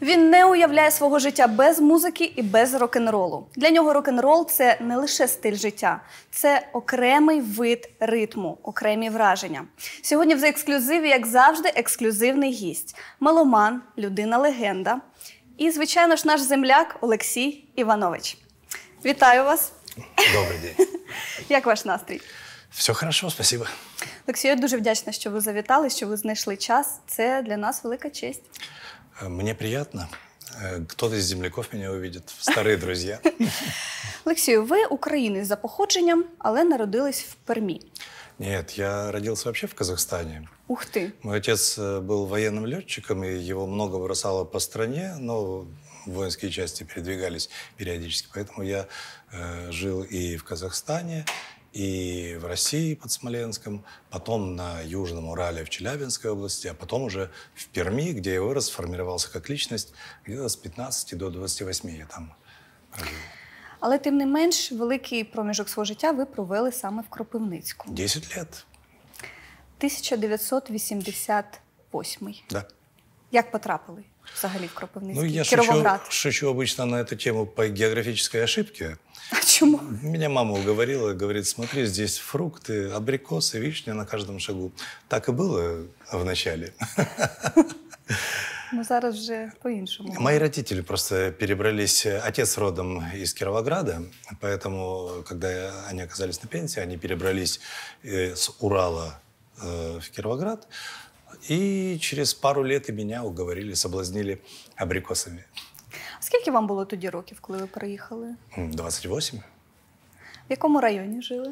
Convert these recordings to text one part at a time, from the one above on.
Він не уявляє свого життя без музики і без рок-н-ролу. Для нього рок-н-рол – це не лише стиль життя, це окремий вид ритму, окремі враження. Сьогодні в «За ексклюзиві», як завжди, ексклюзивний гість. Меломан, людина-легенда і, звичайно ж, наш земляк Олексій Іванович. Вітаю вас! Добрий день. Як ваш настрій? Все хорошо, спасибо. Олексій, я дуже вдячна, що ви завітали, що ви знайшли час. Це для нас велика честь. Мне приятно. Кто-то из земляков меня увидит. Старые друзья. Олексію, ви українець за походженням, але народились в Пермі. Нет, я родился вообще в Казахстане. Ух ты! Мой отец был военным летчиком, и его много бросало по стране, но воинские части передвигались периодически. Поэтому я жил и в Казахстане, и в России под Смоленском, потом на Южном Урале в Челябинской области, а потом уже в Перми, где я вырос, сформировался как личность, где-то с 15 до 28 я там прожил. Але, тим не менш, великий проміжок свого життя ви провели саме в Кропивницькому. 10 лет. 1988. Да. Як потрапили взагалі в Кропивницький? Ну, я Кіровоград. шучу обычно на эту тему по географической ошибке. А чому? Меня мама уговорила, говорит, смотри, здесь фрукты, абрикосы, вишня на каждом шагу. Так и было вначале. Ну, зараз вже по-іншому. Мои родители просто перебрались, отец родом из Кировограда, поэтому, когда они оказались на пенсии, они перебрались с Урала в Кировоград, и через пару лет и меня уговорили, соблазнили абрикосами. Скільки вам було тоді років, коли ви приїхали? 28. В якому районі жили?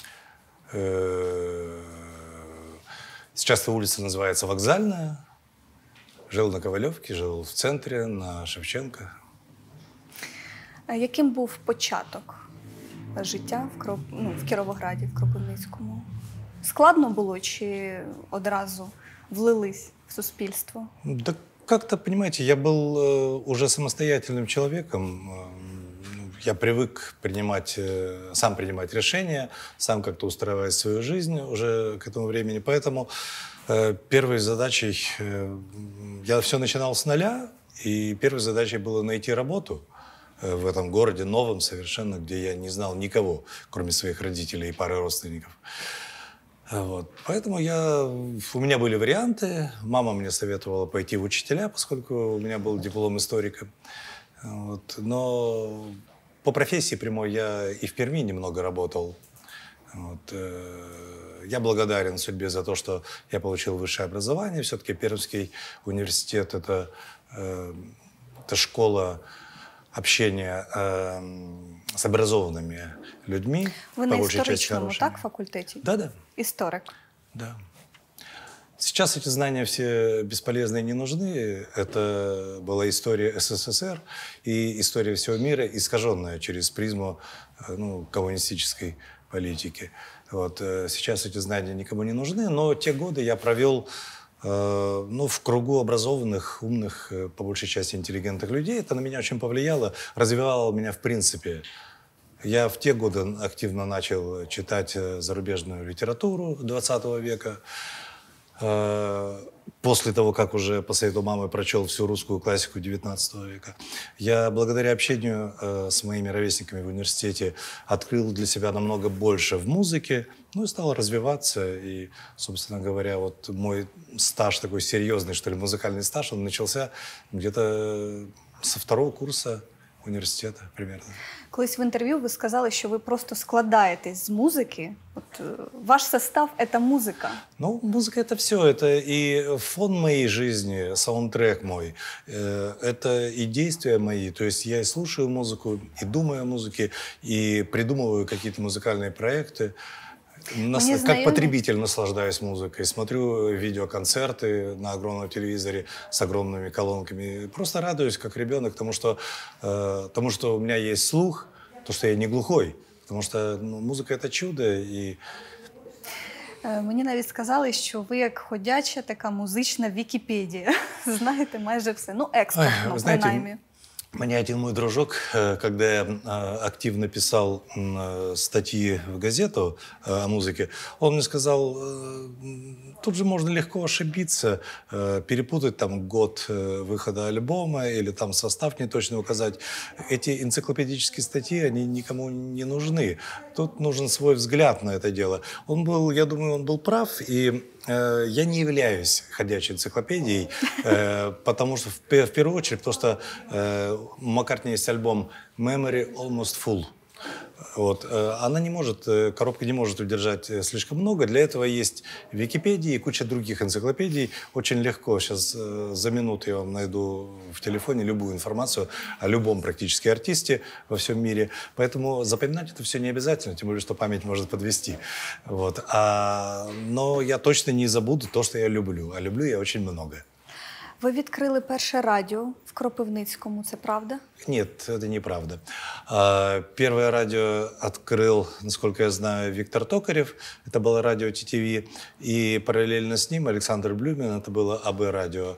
Сейчас эта улица называется Вокзальная. Жил на Ковалевке, жил в центре, на Шевченко. Яким був початок життя в Кіровограді, в Кропивницькому? Складно було чи одразу влились в суспільство? Да как-то, понимаете, я был уже самостоятельным человеком. Я привык сам принимать решения, сам как-то устраивать свою жизнь уже к этому времени. Поэтому первой задачей... Я все начинал с нуля, и первой задачей было найти работу в этом городе, новом совершенно, где я не знал никого, кроме своих родителей и пары родственников. Вот. Поэтому у меня были варианты. Мама мне советовала пойти в учителя, поскольку у меня был диплом историка. Вот. Но по профессии прямой я и в Перми немного работал. Вот. Я благодарен судьбе за то, что я получил высшее образование. Все-таки Пермский университет – это школа общения с образованными людьми. Вы на историческом факультете? Да. Историк? Да. Сейчас эти знания все бесполезны и не нужны. Это была история СССР и история всего мира, искаженная через призму коммунистической политики. Вот. Сейчас эти знания никому не нужны, но те годы я провел в кругу образованных, умных, по большей части интеллигентных людей. Это на меня очень повлияло, развивало меня в принципе. Я в те годы активно начал читать зарубежную литературу XX века. После того, как уже по совету мамы прочел всю русскую классику XIX века, я благодаря общению с моими ровесниками в университете открыл для себя намного больше в музыке, и стал развиваться. И, собственно говоря, вот мой стаж такой серьезный, что ли, музыкальный стаж, он начался где-то со 2-го курса університету, примерно. Колись в інтерв'ю ви сказали, що ви просто складаєтесь з музики. Ваш состав – це музика. Ну, музыка – это все. Это и фон моей жизни, саундтрек мой. Это и действия мои. То есть я и слушаю музыку, и думаю о музыке, и придумываю какие-то музыкальные проекты. Как потребитель наслаждаюсь музыкой, смотрю видеоконцерты на огромном телевизоре с огромными колонками. Просто радуюсь, как ребенок, тому, что у меня есть слух, то, что я не глухой. Потому что музыка – это чудо. И... Мені навіть сказали, що ви як ходяча така музична Вікіпедія. Знаєте майже все. Ну, експертно, принаймні. Мне один мой дружок, когда я активно писал статьи в газету о музыке, он мне сказал, тут же можно легко ошибиться, перепутать там год выхода альбома или там состав не точно указать. Эти энциклопедические статьи, они никому не нужны. Тут нужен свой взгляд на это дело. Он был, я думаю, он был прав, и я не являюсь ходячей энциклопедией, потому что, в первую очередь, потому что у Маккартни есть альбом «Memory Almost Full». Вот. Она не может, коробка не может удержать слишком много. Для этого есть Википедия и куча других энциклопедий. Очень легко сейчас за минуту я вам найду в телефоне любую информацию о любом практически артисте во всем мире. Поэтому запоминать это все не обязательно, тем более, что память может подвести. Вот. Но я точно не забуду то, что я люблю. А люблю я очень много. Ви відкрили перше радіо в Кропивницькому, це правда? Нет, это неправда. Первое радио открыл, насколько я знаю, Виктор Токарев. Это было радио ТТВ. И параллельно с ним Александр Блюмин. Это было АБ-радио.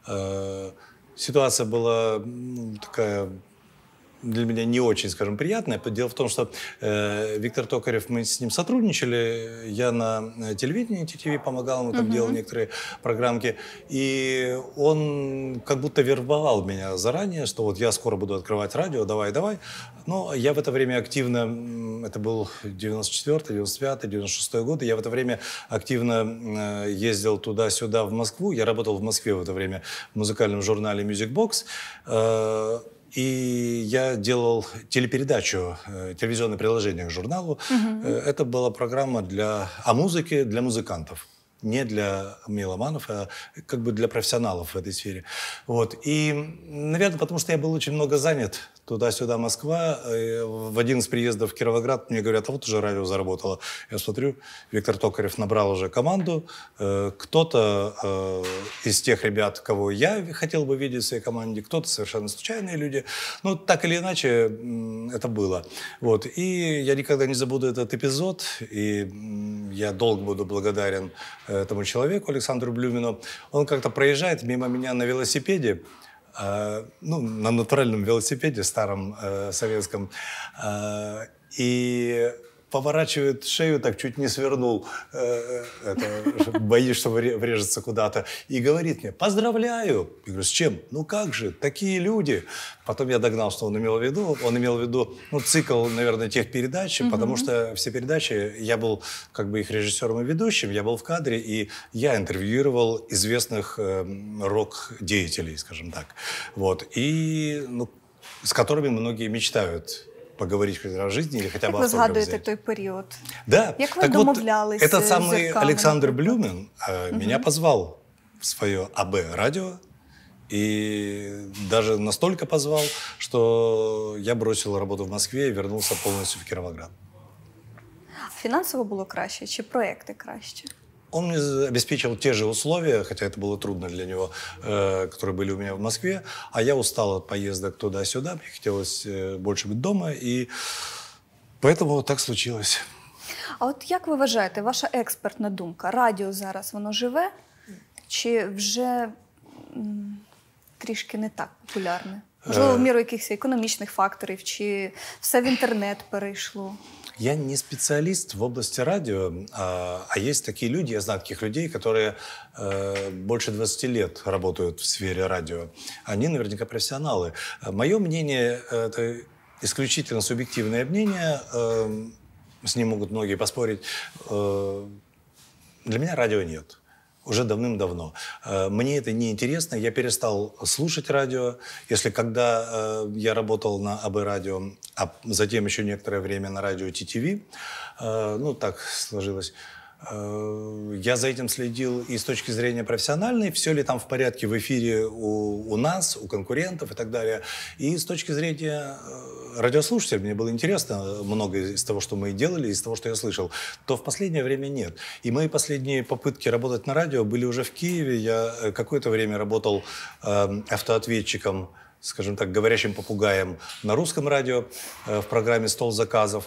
Ситуация была такая... для меня не очень, скажем, приятное. Дело в том, что Виктор Токарев, мы с ним сотрудничали, я на телевидении ТТВ помогал ему, там делал некоторые программки, и он как будто вербовал меня заранее, что вот я скоро буду открывать радио, давай. Но я в это время активно, это был 94-й, 95-й, 96-й год, и я в это время активно ездил туда-сюда в Москву. Я работал в Москве в это время в музыкальном журнале Music Box. И я делал телепередачу, телевизионное приложение к журналу. Это была программа о музыке для музыкантов. Не для меломанов, а как бы для профессионалов в этой сфере. Вот. И, наверное, потому что я был очень много занят. Туда-сюда Москва. В один из приездов в Кировоград мне говорят, а вот уже радио заработало. Я смотрю, Виктор Токарев набрал уже команду. Кто-то из тех ребят, кого я хотел бы видеть в своей команде, кто-то совершенно случайные люди. Ну, так или иначе, это было. Вот. И я никогда не забуду этот эпизод. И я долго буду благодарен этому человеку, Александру Блюмину. Он как-то проезжает мимо меня на велосипеде, на натуральном велосипеде, старом советском, и поворачивает шею, так чуть не свернул, боюсь, что врежется куда-то, и говорит мне: поздравляю. Я говорю: с чем? Ну как же, такие люди. Потом я догнал, что он имел в виду. Он имел в виду, цикл, наверное, тех передач, потому что все передачи, я был как бы их режиссером и ведущим, я был в кадре, и я интервьюировал известных рок-деятелей, скажем так. Вот. И, с которыми многие мечтают поговорить о жизни или хотя бы автограф взять. Як ви згадуєте той період? Да. Як ви домовлялись этот з самый зірками? Александр Блюмин меня позвал в свое АБ-радио. И даже настолько позвал, что я бросил работу в Москве и вернулся полностью в Кировоград. Фінансово було краще чи проекти краще? Он мне обеспечил те же условия, хотя это было трудно для него, которые были у меня в Москве. А я устал от поездок туда-сюда, мне хотелось больше быть дома, и поэтому так случилось. А от як ви вважаєте, ваша експертна думка, радіо зараз воно живе чи вже трішки не так популярне? Можливо, в міру якихось економічних факторів, чи все в інтернет перейшло? Я не специалист в области радио, а есть такие люди, я знаю таких людей, которые больше 20 лет работают в сфере радио. Они наверняка профессионалы. Мое мнение – это исключительно субъективное мнение, с ним могут многие поспорить. Для меня радио нет. Уже давным-давно. Мне это неинтересно, я перестал слушать радио. Если когда я работал на АБ-радио, а затем еще некоторое время на радио ТТВ, так сложилось, я за этим следил и с точки зрения профессиональной, все ли там в порядке в эфире у нас, у конкурентов и так далее. И с точки зрения радиослушателей, мне было интересно много из того, что мы делали, из того, что я слышал, то в последнее время нет. И мои последние попытки работать на радио были уже в Киеве. Я какое-то время работал автоответчиком, скажем так, говорящим попугаем на русском радио в программе «Стол заказов».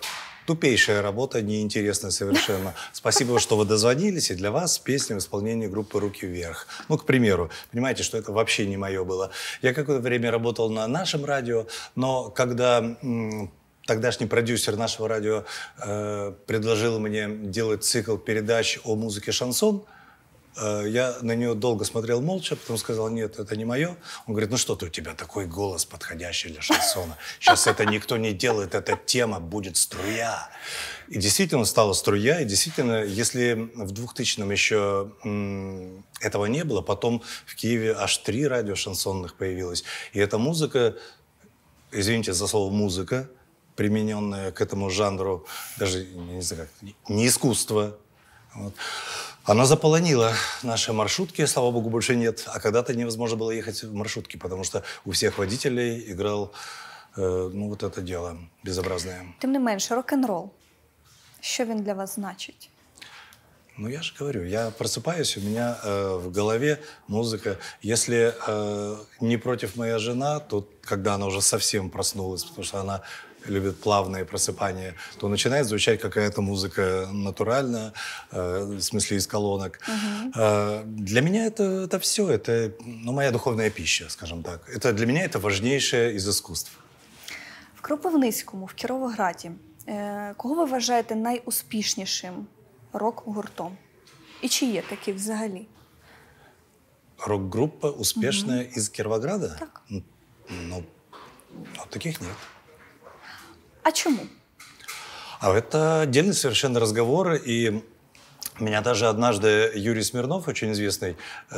Тупейшая работа, неинтересная совершенно. Спасибо, что вы дозвонились, и для вас песня в исполнении группы «Руки вверх». Ну, к примеру, понимаете, что это вообще не мое было. Я какое-то время работал на нашем радио, но когда тогдашний продюсер нашего радио предложил мне делать цикл передач о музыке шансон, я на нее долго смотрел молча, потом сказал: нет, это не мое. Он говорит: ну что ты, у тебя такой голос подходящий для шансона. Сейчас это никто не делает, эта тема будет струя. И действительно стала струя, и действительно, если в 2000-м еще этого не было, потом в Киеве аж 3 радио шансонных появилось. И эта музыка, извините за слово «музыка», примененная к этому жанру, даже, не знаю, как, не искусство, вот, она заполонила наши маршрутки, слава богу, больше нет. А когда-то невозможно было ехать в маршрутке, потому что у всех водителей играл, ну, вот это дело безобразное. Тим не менше, рок-н-рол. Що він для вас значить? Ну, я же говорю, я просыпаюсь, у меня в голове музыка. Если не против моя жена, то когда она уже совсем проснулась, потому что она любит плавные просыпания, то начинает звучать какая-то музыка натуральная, в смысле из колонок. Для меня это все, это, ну, моя духовная пища, скажем так. Это, для меня это важнейшее из искусств. В Кропивницькому, в Кіровограді, кого ви вважаєте найуспішнішим рок-гуртом? І чи є такі взагалі? Рок-группа успешная из Кировограда? Так. Ну, таких нет. А чому? А это отдельный совершенно разговор, и меня даже однажды Юрий Смирнов, очень известный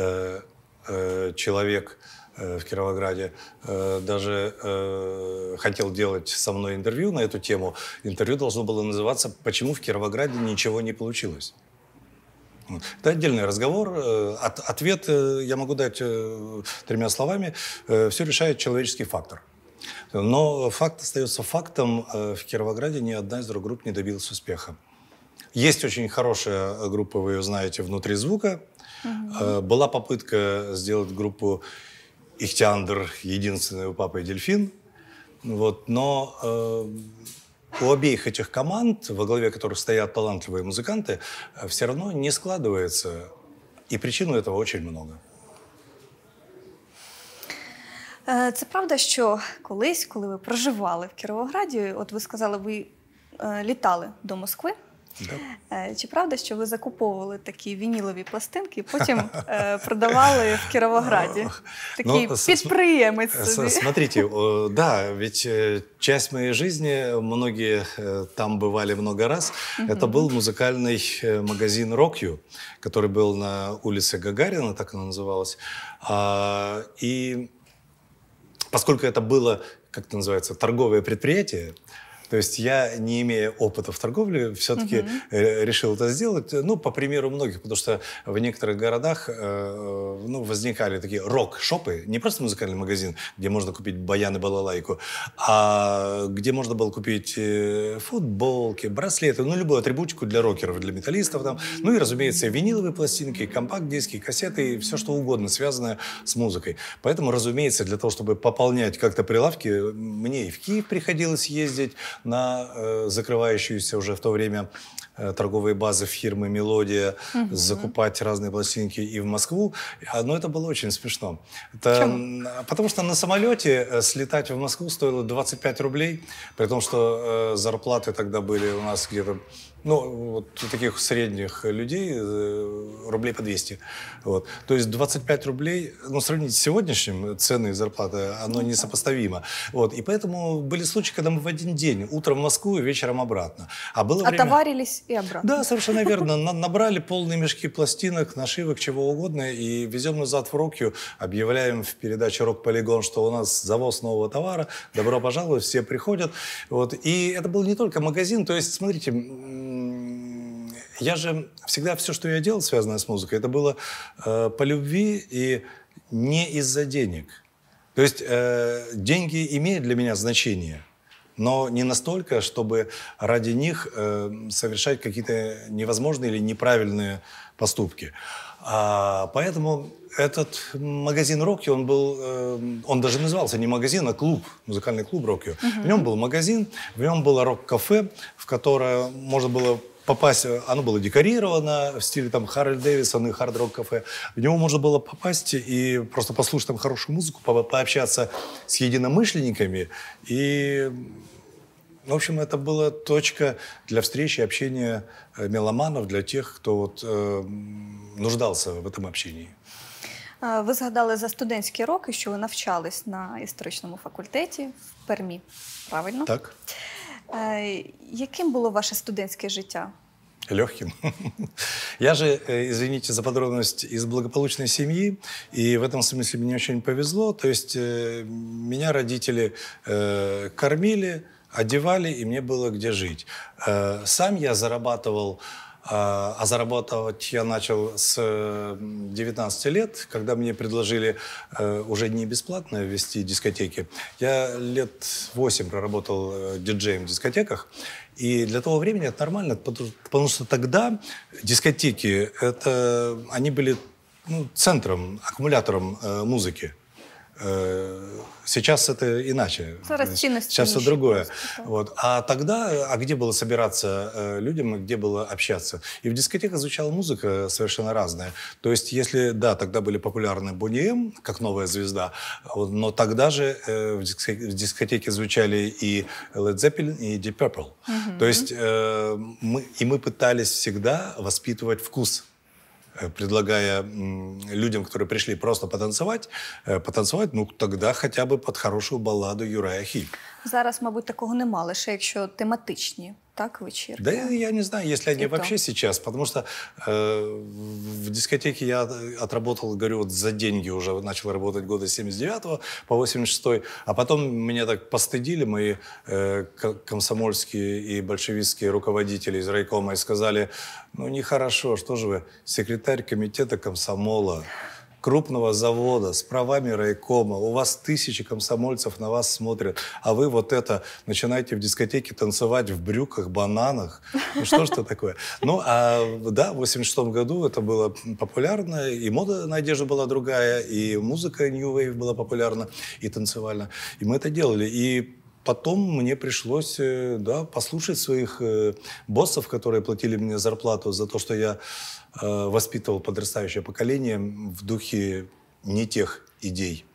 человек в Кировограде, даже хотел делать со мной интервью на эту тему. Интервью должно было называться «Почему в Кировограде ничего не получилось?». Это отдельный разговор. Ответ я могу дать 3 словами. Все решает человеческий фактор. Но факт остается фактом. В Кировограде ни одна из рок-групп не добилась успеха. Есть очень хорошая группа, вы ее знаете, «Внутри звука». Была попытка сделать группу «Ихтиандр», единственный у папы «Дельфин». Вот. Но у обеих этих команд, во главе которых стоят талантливые музыканты, все равно не складывается. И причин этого очень много. Це правда, що колись, коли ви проживали в Кіровограді, от ви сказали, ви літали до Москви. Да. Чи правда, що ви закуповували такі вінілові пластинки і потім продавали в Кіровограді? Такий підприємець собі. Смотрите, да, ведь часть моей жизни, многие там бывали много раз, это был музыкальный магазин «Рокью», который был на улице Гагарина, так оно называлось. И поскольку это было, как это называется, торговое предприятие, то есть я, не имея опыта в торговле, все-таки решил это сделать, ну, по примеру многих, потому что в некоторых городах ну, возникали такие рок-шопы, не просто музыкальный магазин, где можно купить баян и балалайку, а где можно было купить футболки, браслеты, ну, любую атрибутику для рокеров, для металлистов там, ну и, разумеется, виниловые пластинки, компакт-диски, кассеты и все что угодно, связанное с музыкой. Поэтому, разумеется, для того, чтобы пополнять как-то прилавки, мне и в Киев приходилось ездить, на закрывающуюся уже в то время торговые базы фирмы «Мелодия», закупать разные пластинки и в Москву. Но это было очень смешно. Потому что на самолете слетать в Москву стоило 25 рублей, при том, что зарплаты тогда были у нас где-то, ну, вот у таких средних людей рублей по 200. Вот. То есть 25 рублей, ну, сравнить с сегодняшним цены и зарплаты, оно несопоставимо. Вот. И поэтому были случаи, когда мы в один день, утром в Москву и вечером обратно. А было время... Отоварились и обратно. Да, совершенно верно. Набрали полные мешки пластинок, нашивок, чего угодно, и везем назад в Рокью, объявляем в передаче «Рок-полигон», что у нас завоз нового товара, добро пожаловать, все приходят. Вот. И это был не только магазин, то есть, смотрите, я же всегда все, что я делал, связанное с музыкой, это было по любви и не из-за денег. То есть деньги имеют для меня значение, но не настолько, чтобы ради них совершать какие-то невозможные или неправильные поступки. Поэтому этот магазин «Рокки», он даже назывался не магазин, а клуб, музыкальный клуб «Рокки». В нем был магазин, в нем было рок-кафе, в которое можно было попасть, оно было декорировано в стиле там Харли Дэвисон и хард-рок кафе. В него можно было попасть и просто послушать там хорошую музыку, пообщаться с единомышленниками. И, в общем, это была точка для встречи и общения меломанов, для тех, кто вот, нуждался в этом общении. Ви згадали за студентські роки, що ви навчались на історичному факультеті в Пермі, правильно? Так. Яким було ваше студентське життя? Легким. Я же, извините за подробность, из благополучной семьи, и в этом смысле мне очень повезло. То есть меня родители кормили, одевали, и мне было где жить. Сам я зарабатывал, а зарабатывать я начал с 19 лет, когда мне предложили уже не бесплатно вести дискотеки. Я лет 8 проработал диджеем в дискотеках. И для того времени это нормально, потому что тогда дискотеки, они были центром, аккумулятором музыки. Сейчас это иначе. Сейчас это другое. Вот. А тогда, где было собираться людям, где было общаться? И в дискотеках звучала музыка совершенно разная. То есть, если, да, тогда были популярны Бонни М, как новая звезда, но тогда же в дискотеке звучали и Led Zeppelin, и Deep Purple. То есть, мы пытались всегда воспитывать вкус, предлагая людям, которые пришли просто потанцевать, тогда хотя бы под хорошую балладу Юрая Хип. Зараз, мабуть, такого нема, лише якщо тематичні, так, вечірки? Да я не знаю, если они вообще сейчас, потому что в дискотеке я отработал, говорю, вот за деньги уже начал работать года с 79 по 86, а потом меня так постыдили мои комсомольские и большевистские руководители из райкома и сказали, нехорошо, что же вы, секретарь комитета комсомола, крупного завода с правами райкома, у вас тысячи комсомольцев на вас смотрят, а вы вот это начинаете в дискотеке танцевать в брюках, бананах. Что ж это такое? Да, в 86 году это было популярно, и мода на одежду была другая, и музыка New Wave была популярна, и танцевальна. И мы это делали. И потом мне пришлось, послушать своих боссов, которые платили мне зарплату за то, что я воспитывал подрастающее поколение в духе не тех идей.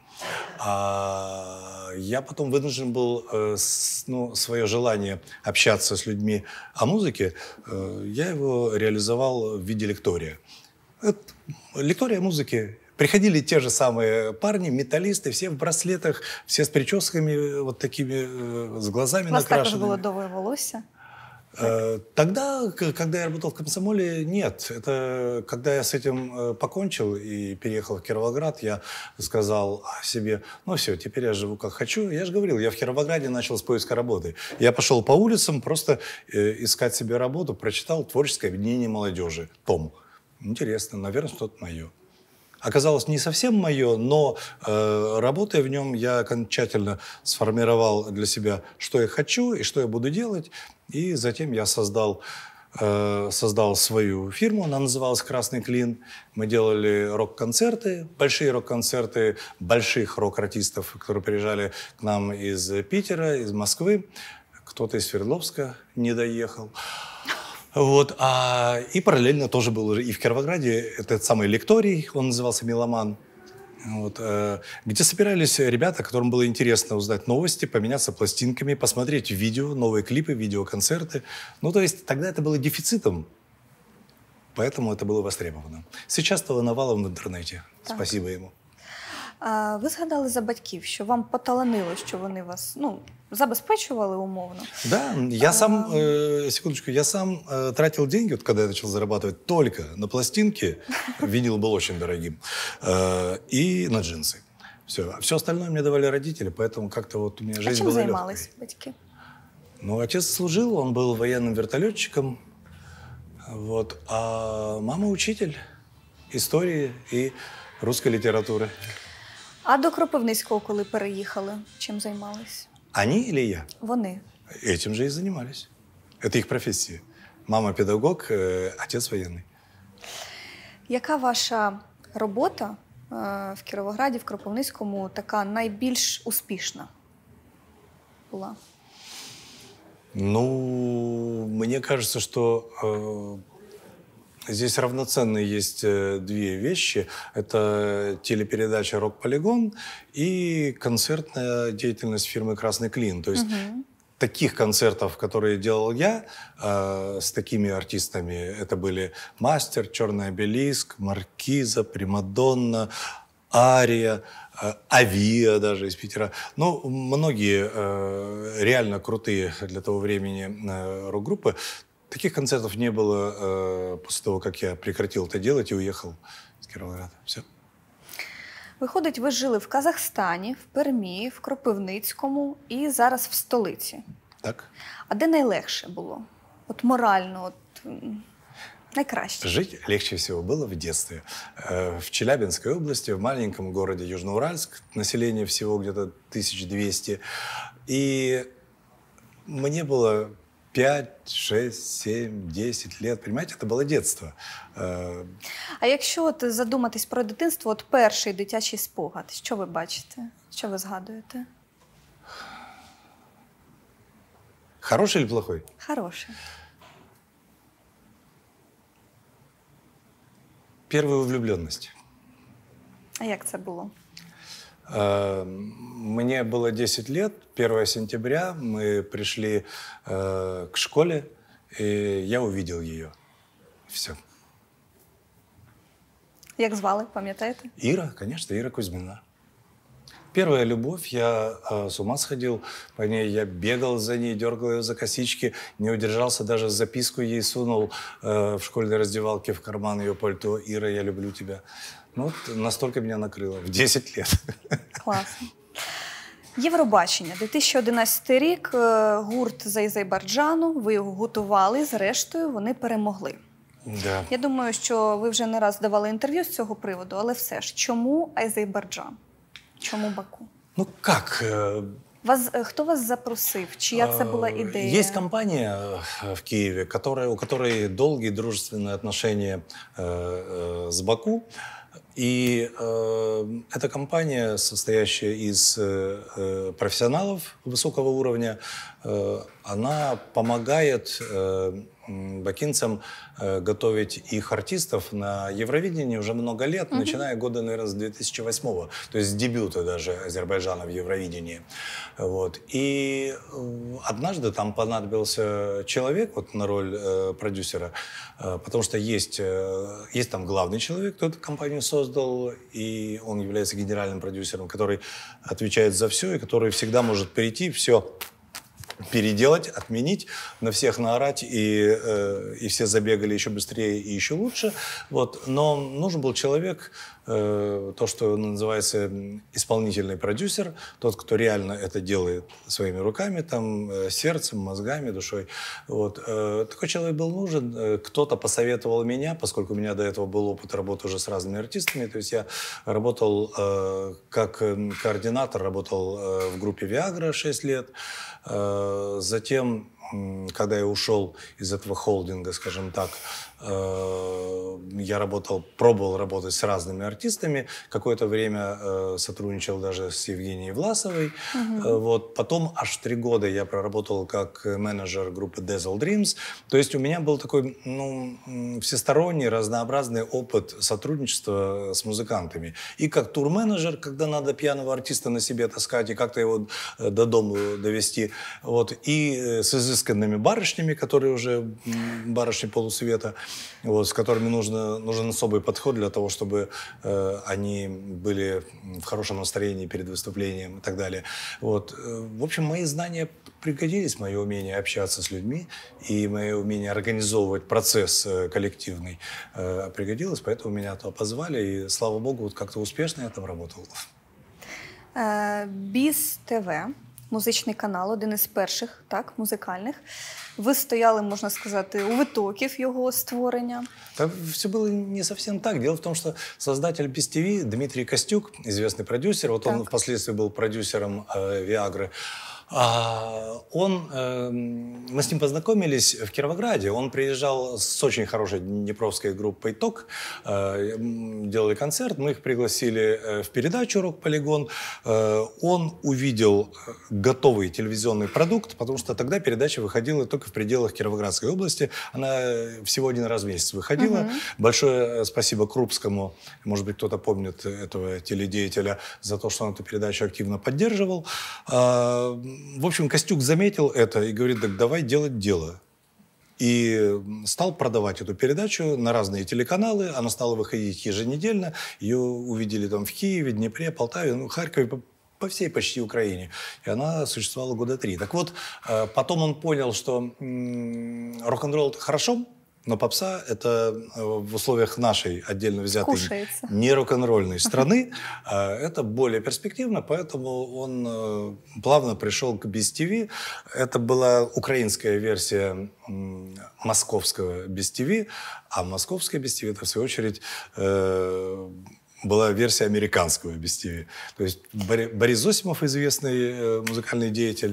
А я потом вынужден был свое желание общаться с людьми о музыке, я его реализовал в виде лектория. Лектория музыки. Приходили те же самые парни, металлисты, все в браслетах, все с прическами вот такими, с глазами накрашенными. У вас також было довгое волосся? Тогда, когда я работал в комсомоле, нет. Это когда я с этим покончил и переехал в Кировоград, я сказал себе, все, теперь я живу как хочу. Я же говорил, я в Кировограде начал с поиска работы. Я пошел по улицам просто искать себе работу, прочитал «Творческое объединение молодежи», том. Интересно, наверное, что-то мое. Оказалось, не совсем мое, но работая в нем, я окончательно сформировал для себя, что я хочу и что я буду делать. И затем я создал свою фирму, она называлась «Красный Клин». Мы делали рок-концерты, большие рок-концерты больших рок-артистов, которые приезжали к нам из Питера, из Москвы. Кто-то из Свердловска не доехал. Вот, и параллельно тоже был уже и в Кировограде этот самый лекторий, он назывался «Меломан», вот, где собирались ребята, которым было интересно узнать новости, поменяться пластинками, посмотреть видео, новые клипы, видеоконцерты. То есть тогда это было дефицитом, поэтому это было востребовано. Сейчас стало навалом в интернете, так. Спасибо ему. Ви згадали за батьків, що вам поталанило, що вони вас забезпечували умовно. Да, я сам, секундочку, я сам тратил деньги, вот, когда я начал зарабатывать, только на пластинки, винил был очень дорогим, и на джинсы. Все остальное мне давали родители, поэтому как-то вот у меня жизнь была легкой. А чем займались батьки? Отец служил, он был военным вертолетчиком, вот, а мама учитель истории и русской литературы. А до Кропивницького, коли переїхали, чим займались? Они или я? Вони. Этим же и занимались. Это их профессия. Мама педагог, отец военный. Яка ваша робота в Кіровограді, в Кропивницькому, така найбільш успішна була? Ну, мне кажется, что здесь равноценные есть две вещи. Это телепередача «Рок-полигон» и концертная деятельность фирмы «Красный Клин». То есть таких концертов, которые делал я с такими артистами, это были «Мастер», «Черный обелиск», «Маркиза», «Примадонна», «Ария», «Авиа» даже из Питера. Ну, многие реально крутые для того времени рок-группы. Таких концертов не было после того, как я прекратил это делать и уехал из Кировограда. Все. Виходить, ви жили в Казахстані, в Пермі, в Кропивницькому і зараз в столиці. Так. А де найлегше було? От морально, найкраще? Жить легче всего было в детстве. В Челябинской области, в маленьком городе Южноуральск, население всего где-то 1200. И мне было 5, 6, 7, 10 лет. Понимаете, это было детство. А якщо от задуматись про дитинство, от перший дитячий спогад, що ви бачите? Що ви згадуєте? Хороший или плохой? Хороший. Первую влюбленность. А як це було? Мне было 10 лет, 1 сентября мы пришли к школе, и я увидел ее. Все. Як звали, пам'ятаєте? Ира, конечно, Ира Кузьмина. Первая любовь, я с ума сходил по ней, я бегал за ней, дергал ее за косички, не удержался, даже записку ей сунул в школьной раздевалке в карман ее пальто: «Ира, я люблю тебя». Ну, вот настолько меня накрыло, в 10 лет. Класно. Євробачення. 2011 рік, гурт з Азербайджану, ви його готували, зрештою вони перемогли. Да. Я думаю, що ви вже не раз давали інтерв'ю з цього приводу, але все ж, чому Азербайджан? Чому Баку? Ну как? Хто вас запросив? Чия це була ідея? Есть компания в Киеве, у которой долгие дружественные отношения с Баку. И эта компания, состоящая из профессионалов высокого уровня, она помогает бакинцам готовить их артистов на Евровидении уже много лет, начиная года, наверное, с 2008-го, то есть с дебюта даже Азербайджана в Евровидении. Вот. И однажды там понадобился человек вот, на роль продюсера, потому что есть там главный человек, кто эту компанию создал, и он является генеральным продюсером, который отвечает за все, и который всегда может перейти, все переделать, отменить, на всех наорать, и все забегали еще быстрее и еще лучше. Вот. Но нужен был человек, то, что называется исполнительный продюсер, тот, кто реально это делает своими руками, там, сердцем, мозгами, душой. Вот. Такой человек был нужен. Кто-то посоветовал меня, поскольку у меня до этого был опыт работы уже с разными артистами. То есть я работал как координатор, работал в группе «Виагра» 6 лет. Затем, когда я ушел из этого холдинга, скажем так, я пробовал работать с разными артистами. Какое-то время сотрудничал даже с Евгенией Власовой. Вот. Потом аж 3 года я проработал как менеджер группы Dazzle Dreams. То есть у меня был такой всесторонний, разнообразный опыт сотрудничества с музыкантами. И как турменеджер, когда надо пьяного артиста на себе таскать и как-то его до дома довести. Вот. И с изысканными барышнями, которые уже барышни полусвета, вот, с которыми нужен особый подход для того, чтобы они были в хорошем настроении перед выступлением и так далее. Вот. В общем, мои знания пригодились, мое умение общаться с людьми и мое умение организовывать процесс коллективный пригодилось, поэтому меня туда позвали, и, слава богу, вот как-то успешно я там работал. Біз ТВ, музичний канал, один із перших, так, музикальних. Ви стояли, можна сказати, у витоків його створення. Да, все было не совсем так. Дело в том, что создатель Biz TV Дмитрий Костюк, известный продюсер, вот он впоследствии был продюсером «Виагры», Мы с ним познакомились в Кировограде. Он приезжал с очень хорошей днепровской группой «ТОК». Делали концерт, мы их пригласили в передачу «Рок-полигон». Он увидел готовый телевизионный продукт, потому что тогда передача выходила только в пределах Кировоградской области. Она всего один раз в месяц выходила. Большое спасибо Крупскому, может быть, кто-то помнит этого теледеятеля, за то, что он эту передачу активно поддерживал. В общем, Костюк заметил это и говорит: так давай делать дело. И стал продавать эту передачу на разные телеканалы. Она стала выходить еженедельно. Ее увидели там в Киеве, Днепре, Полтаве, Харькове, по всей почти Украине. И она существовала года 3. Так вот, потом он понял, что рок-н-ролл – это хорошо, но попса – это в условиях нашей отдельно взятой не рок-н-ролльной страны, это более перспективно, поэтому он плавно пришел к Без ТВ. Это была украинская версия московского Без ТВ, а московская Без ТВ – это, в свою очередь, была версия американского Без ТВ. То есть Борис Зосимов, известный музыкальный деятель,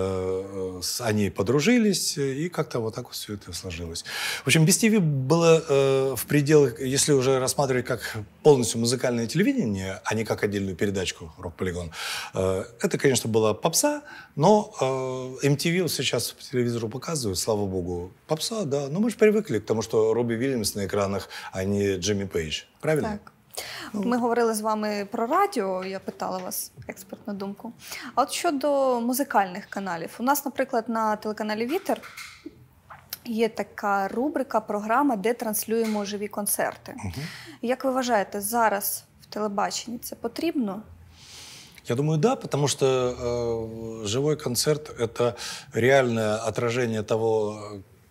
они подружились, и как-то вот так вот все это сложилось. В общем, Без ТВ было в пределах, если уже рассматривать как полностью музыкальное телевидение, а не как отдельную передачку «Рок-полигон», это, конечно, была попса, но MTV вот сейчас по телевизору показывают, слава богу, попса, да. Но мы же привыкли к тому, что Робби Вільямс на екранах, а не Джиммі Пейдж. Правильно? Так. Ми говорили з вами про радіо, я питала вас експертну думку. А от щодо музикальних каналів. У нас, наприклад, на телеканалі «Вітер» є така рубрика, програма, де транслюємо живі концерти. Як ви вважаєте, зараз в телебаченні це потрібно? Я думаю, да, потому что живой концерт – это реальное отражение того,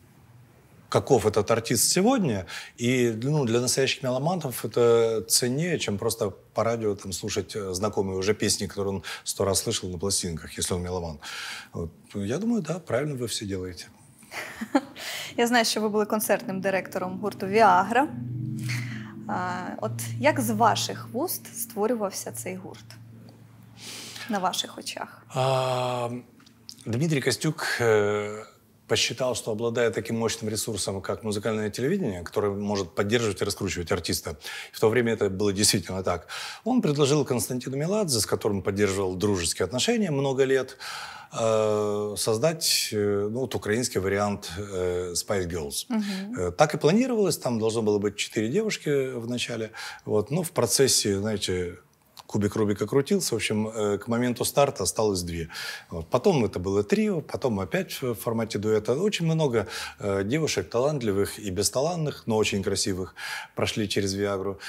каков этот артист сегодня. И для настоящих меломанов это ценнее, чем просто по радио там, слушать знакомые уже песни, которые он 100 раз слышал на пластинках, если он меломан. Вот. Я думаю, да, правильно вы все делаете. Я знаю, що ви були концертним директором гурту «Віагра». От як з ваших вуст створювався цей гурт? На ваших очах? Дмитрий Костюк посчитал, что обладая таким мощным ресурсом, как музыкальное телевидение, которое может поддерживать и раскручивать артиста, в то время это было действительно так, он предложил Константину Меладзе, с которым поддерживал дружеские отношения много лет, создать украинский вариант Spice Girls. Так и планировалось, там должно было быть 4 девушки в начале, вот, но в процессе, знаете, кубик Рубика крутился. В общем, к моменту старта осталось 2. Вот. Потом это было трио, потом опять в формате дуэта. Очень много девушек талантливых и бесталантных, но очень красивых, прошли через «Виагру».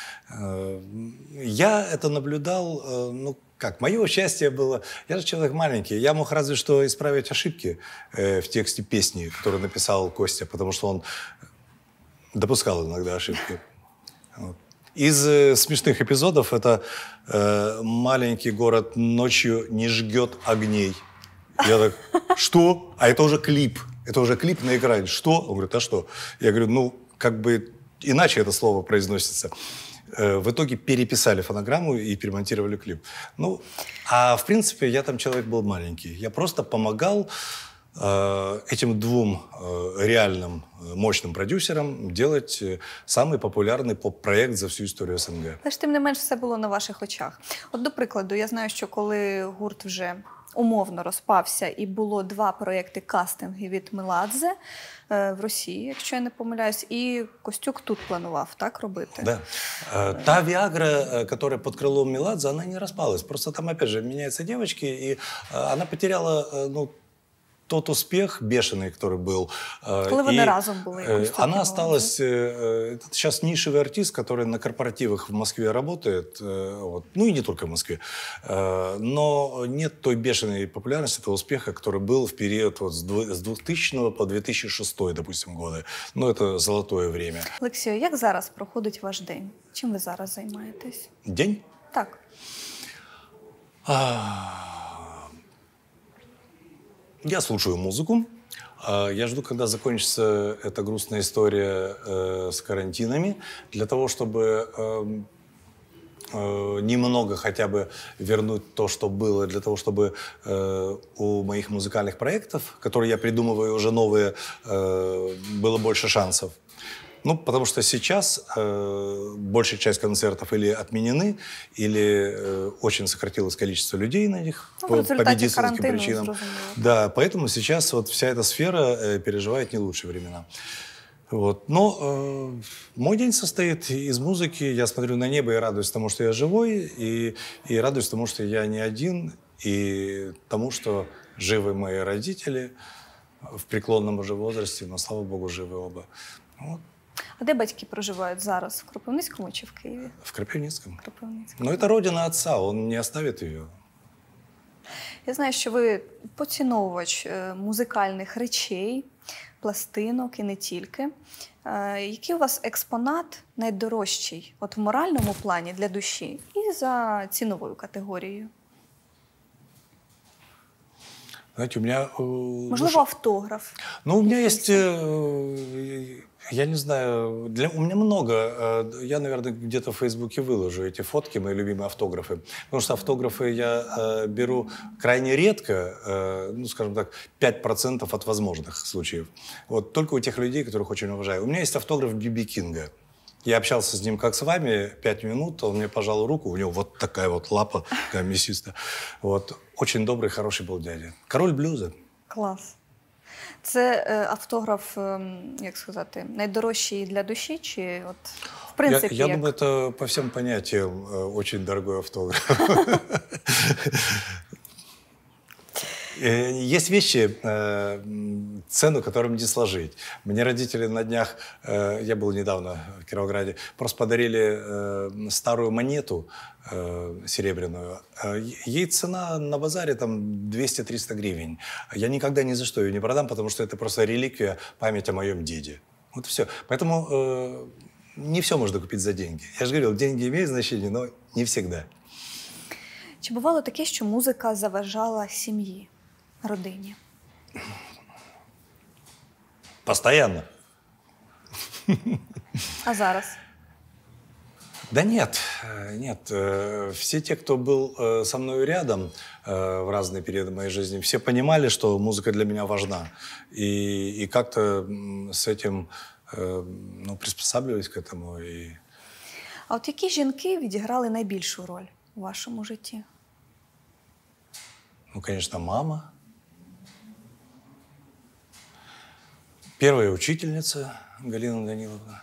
Я это наблюдал, мое участие было... Я же человек маленький, я мог разве что исправить ошибки в тексте песни, которую написал Костя, потому что он допускал иногда ошибки. Вот. Из смешных эпизодов это маленький город ночью не жгет огней. Я так, что? А это уже клип. Это уже клип на экране. Что? Он говорит, а что? Я говорю, иначе это слово произносится. В итоге переписали фонограмму и перемонтировали клип. А в принципе я там человек был маленький. Я просто помогал этим 2 реальным мощным продюсерам делать самый популярний поп-проект за всю історію СНГ. Але ж тим не менш все було на ваших очах. От до прикладу, я знаю, що коли гурт вже умовно розпався і було 2 проєкти кастинги від Меладзе в Росії, якщо я не помиляюсь, і Костюк тут планував, так, робити? Да. Та «Виагра», которая под крылом Меладзе, она не распалась. Просто там, опять же, меняются девочки, и она потеряла, тот успех бешеный, который был. Коли вони разом були. Она осталась... Это сейчас нишевый артист, который на корпоративах в Москве работает. Вот. И не только в Москве. Но нет той бешеной популярности, того успеха, который был в период с 2000 по 2006, допустим, годы. Это золотое время. Олексію, як зараз проходить ваш день? Чим ви зараз займаєтесь? День? Так. Я слушаю музыку. Я жду, когда закончится эта грустная история с карантинами, для того, чтобы немного хотя бы вернуть то, что было, для того, чтобы у моих музыкальных проектов, которые я придумываю уже новые, было больше шансов. Ну, потому что сейчас большая часть концертов или отменены, или очень сократилось количество людей на них по медицинским причинам. Да, поэтому сейчас вот вся эта сфера переживает не лучшие времена. Вот. Но мой день состоит из музыки. Я смотрю на небо и радуюсь тому, что я живой, и радуюсь тому, что я не один, и тому, что живы мои родители в преклонном уже возрасте, но, слава Богу, живы оба. Вот. А де батьки проживають зараз? В Кропивницькому чи в Києві? В Кропивницком. Кропивницькому. Но это родина отца, он не оставит ее. Я знаю, що ви поціновувач музикальних речей, пластинок і не тільки. Який у вас експонат найдорожчий от в моральному плані для душі і за ціновою категорією? Знаете, у меня... Можливо, автограф. Ну, у меня есть... Я не знаю, у меня много. Я, наверное, где-то в Фейсбуке выложу эти фотки, мои любимые автографы. Потому что автографы я беру крайне редко, ну, скажем так, 5% от возможных случаев. Вот только у тех людей, которых очень уважаю. У меня есть автограф Би-Би Кинга. Я общался с ним, как с вами, 5 минут, он мне пожал руку, у него вот такая вот лапа, такая мясистая. Вот. Очень добрый, хороший был дядя. Король блюза. Клас. Це автограф, як сказати, найдорожчий для душі, чи от, в принципі, я думаю, это по всем понятиям очень дорогой автограф. Есть вещи, цену которым не сложить. Мне родители на днях, я был недавно в Кировограде, просто подарили старую монету серебряную. Ей цена на базаре там 200-300 гривен. Я никогда ни за что ее не продам, потому что это просто реликвия, память о моем деде. Вот все. Поэтому не все можно купить за деньги. Я же говорил, деньги имеют значение, но не всегда. Чи бувало таке, що музика заважала сім'ї, родині? Постоянно. А зараз? Да нет, нет. Все те, кто был со мной рядом в разные периоды моей жизни, все понимали, что музыка для меня важна. И как-то с этим ну, приспосабливались к этому. А от які жінки відіграли найбільшу роль у вашому житті? Ну, конечно, мама. Первая учительница Галина Даниловна.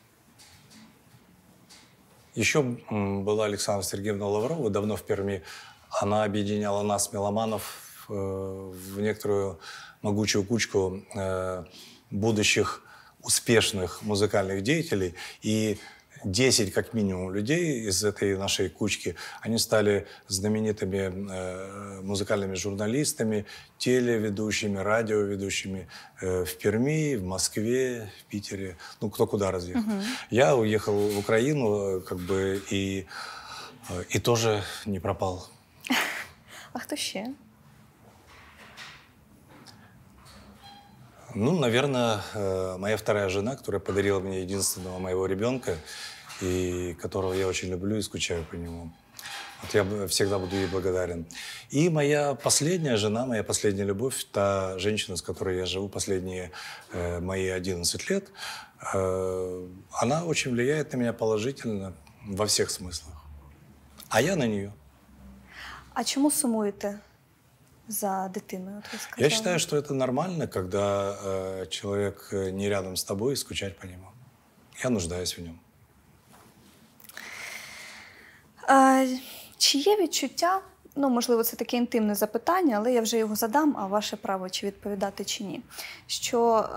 Еще была Александра Сергеевна Лаврова, давно в Перми. Она объединяла нас, меломанов, в некоторую могучую кучку будущих успешных музыкальных деятелей. И 10, как минимум, людей из этой нашей кучки, они стали знаменитыми музыкальными журналистами, телеведущими, радиоведущими в Перми, в Москве, в Питере, ну, кто куда разъехал. Я уехал в Украину, как бы, и тоже не пропал. А хто ще? Ну, наверное, моя вторая жена, которая подарила мне единственного моего ребенка, и которого я очень люблю и скучаю по нему. Вот я всегда буду ей благодарен. И моя последняя жена, моя последняя любовь, та женщина, с которой я живу последние мои 11 лет, она очень влияет на меня положительно во всех смыслах. А я на нее. А чому сумуєте за дитиною? Я считаю, что это нормально, когда человек не рядом с тобой, и скучать по нему. Я нуждаюсь в нем. Чи є відчуття, ну, можливо, це таке інтимне запитання, але я вже його задам, а ваше право, чи відповідати, чи ні, що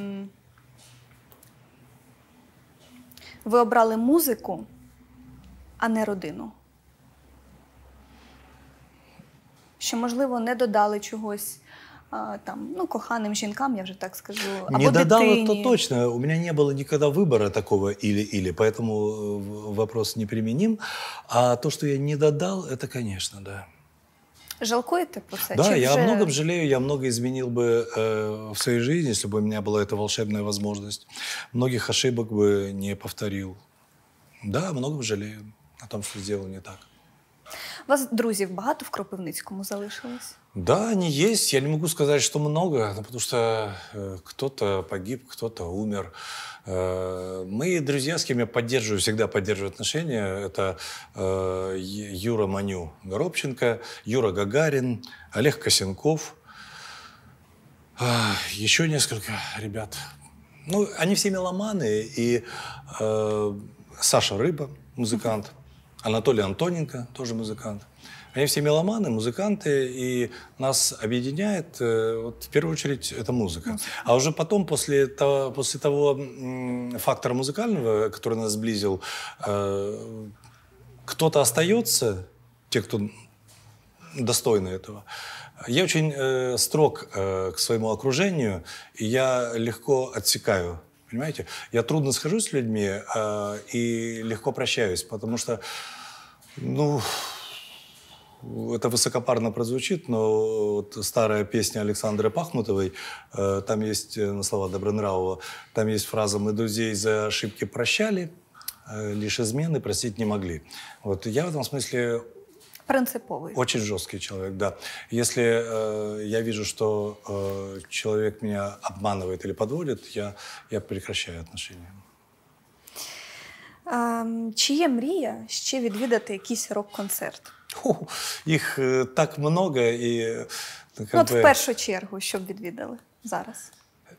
ви обрали музику, а не родину? Що, можливо, не додали чогось там, ну, коханим жінкам, я вже так скажу, або не додал, дитині. это точно. У меня не было никогда выбора такого или-или, поэтому вопрос неприменим. А то, что я не додал, это, конечно, да. Жалкуєте про це? Да, Чи я вже... о многом жалею, я много изменил бы в своей жизни, если бы у меня была эта волшебная возможность. Многих ошибок бы не повторил. Да, о многом жалею. о том, что сделал не так. У вас друзів багато в Кропивницькому залишилось? Да, они есть. Я не могу сказать, что много, потому что кто-то погиб, кто-то умер. Мои друзья, с кем я поддерживаю, всегда поддерживаю отношения, это Юра Маню Горобченко, Юра Гагарин, Олег Косенков, еще несколько ребят. Ну, они все меломаны, и Саша Рыба, музыкант, Анатолий Антоненко, тоже музыкант. Они все меломаны, музыканты, и нас объединяет, вот, в первую очередь, это музыка. А уже потом, после того фактора музыкального, который нас сблизил, кто-то остается, те, кто достойны этого. Я очень строг к своему окружению, и я легко отсекаю. Понимаете? Я трудно схожусь с людьми и легко прощаюсь, потому что, ну, это высокопарно прозвучит, но вот старая песня Александры Пахмутовой, там есть слова Добронравова, там есть фраза «Мы друзей за ошибки прощали, лишь измены простить не могли». Вот я в этом смысле Принциповий. очень жесткий человек, да. Если я вижу, что человек меня обманывает или подводит, я прекращаю отношения. Чи є мрія ще відвідати якийсь рок-концерт? Их так много, и... Ну, от в першу чергу, що б відвідали зараз?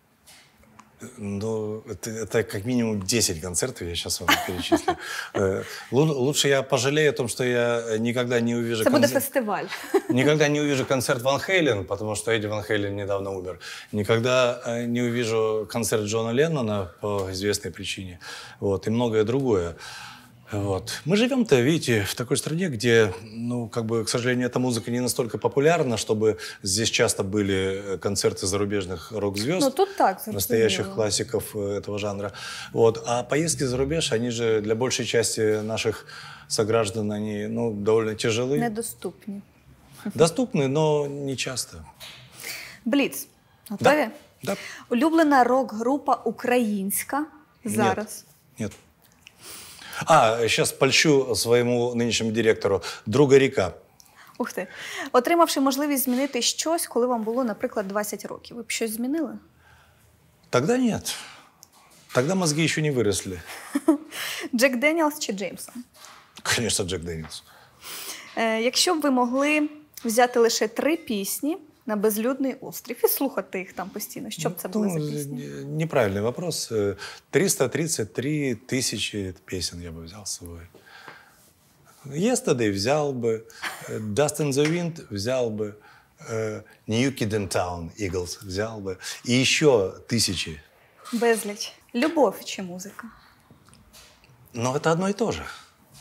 Ну, это как минимум 10 концертов, я сейчас вам перечислю. Лучше я пожалею о том, что я никогда не увижу... Це буде фестиваль. Никогда не увижу концерт Ван Хейлен, потому что Эдди Ван Хейлен недавно умер. Никогда не увижу концерт Джона Леннона по известной причине. Вот, и многое другое. Вот. Мы живем-то, видите, в такой стране, где, ну, как бы, к сожалению, эта музыка не настолько популярна, чтобы здесь часто были концерты зарубежных рок-звезд, Ну, тут так, настоящих классиков этого жанра. Вот. А поездки за рубеж, они же для большей части наших сограждан, они, ну, довольно тяжелые. Недоступні. Доступны, но не часто. Бліц. Да. Готові? Да. Улюблена рок-група українська зараз? Нет. Сейчас польщу своему нынешнему директору. «Друга река». Ух ти. Отримавши можливість змінити щось, коли вам було, наприклад, 20 років, ви б щось змінили? Тогда нет. Тогда мозги еще не выросли. Джек Деніелс чи Джеймсон? Конечно, Джек Дэниелс. Якщо б ви могли взяти лише 3 пісні на безлюдний острів і слухати їх там постійно, що б це були за пісні? Неправильный вопрос. 333 тысячи песен я бы взял с собой. Yesterday взял бы, Dust in the Wind взял бы, New Kid in Town, Eagles взял бы. И еще тысячи. Безліч. Любов чи музика? Но это одно и то же.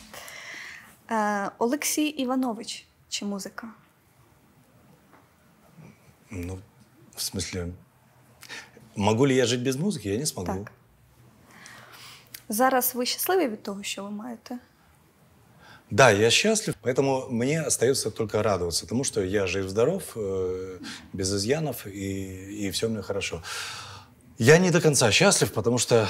Олексій Іванович чи музика? Ну, в смысле, могу ли я жить без музыки? Я не смогу. Так. Зараз ви щасливі від того, що ви маєте? Да, я счастлив, поэтому мне остается только радоваться тому, что я жив-здоров, без изъянов, и все мне хорошо. Я не до конца счастлив, потому что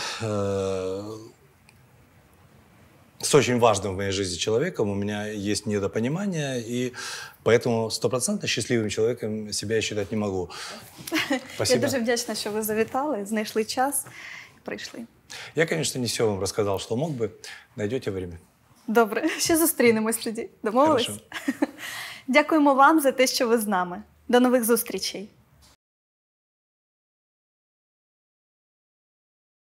с очень важным в моей жизни человеком у меня есть недопонимание, и поэтому 100% счастливым человеком себя я считать не могу. Спасибо. Я дуже вдячна, що ви завітали, знайшли час і прийшли. Я, конечно, не все вам рассказал, что мог бы. Найдете время. Добре, ще зустрінемось тоді. Домовились? Хорошо. Дякуємо вам за те, що ви з нами. До нових зустрічей.